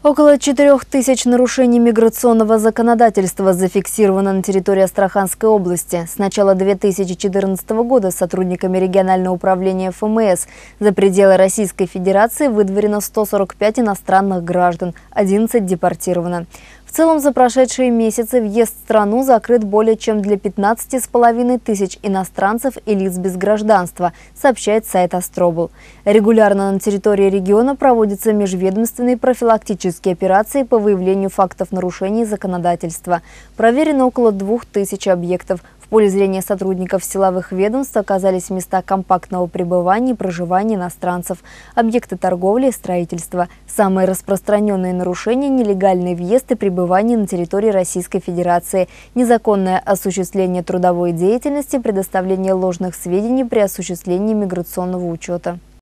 Около 4000 нарушений миграционного законодательства зафиксировано на территории Астраханской области. С начала 2014 года сотрудниками регионального управления ФМС за пределы Российской Федерации выдворено 145 иностранных граждан, 11 депортировано. В целом за прошедшие месяцы въезд в страну закрыт более чем для 15,5 тысяч иностранцев и лиц без гражданства, сообщает сайт Астробл. Регулярно на территории региона проводятся межведомственные профилактические операции по выявлению фактов нарушений законодательства. Проверено около 2000 объектов. В поле зрения сотрудников силовых ведомств оказались места компактного пребывания и проживания иностранцев, объекты торговли и строительства. Самые распространенные нарушения – нелегальный въезд и пребывание на территории Российской Федерации, незаконное осуществление трудовой деятельности, предоставление ложных сведений при осуществлении миграционного учета.